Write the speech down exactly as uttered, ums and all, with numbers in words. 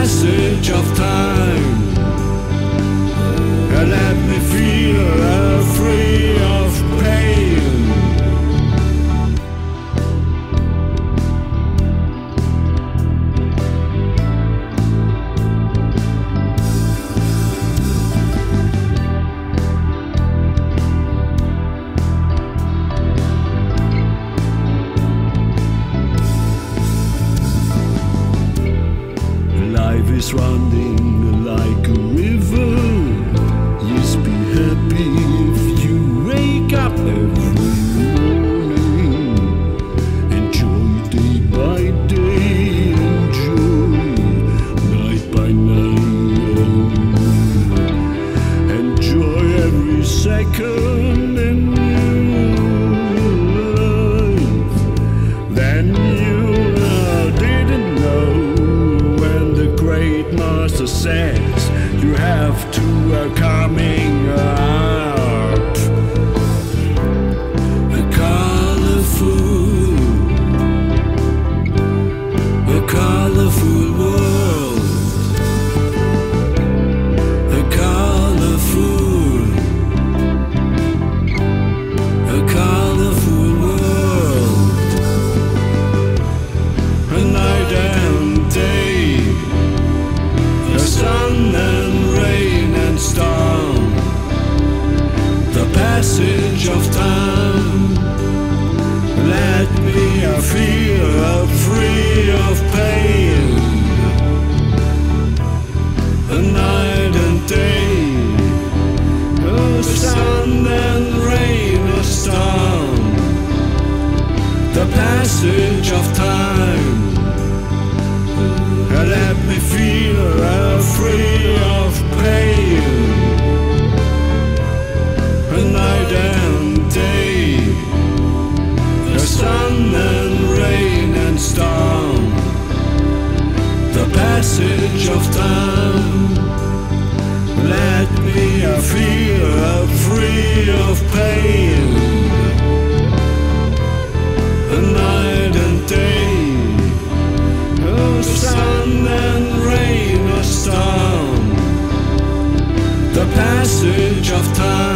passage of time, and let me feel uh, free of pain. Life is running like a river. Just be happy if you wake up every morning. Enjoy day by day, enjoy night by night. Enjoy every second in your life. Then you uh, didn't know great master says you have to uh, coming out. A colorful, a colorful world, a colorful, a colorful world, a night and day, sun and rain and storm, the passage of time. Let me uh, feel uh, free of pain. A night and day, a sun and rain, a storm, the passage of time. Let me feel uh, free of pain. A night and day, the sun and rain and storm, the passage of time. Let me uh, feel uh, free of pain. A night and day, sun and rain or storm, the passage of time.